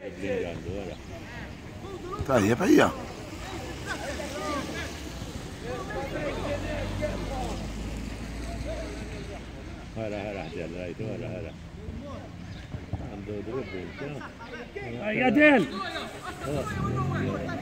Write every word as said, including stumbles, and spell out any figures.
قبلين عنده ورا. طيب هيا هلا هلا حجال رايته هلا هلا عنده درب انت يا ديل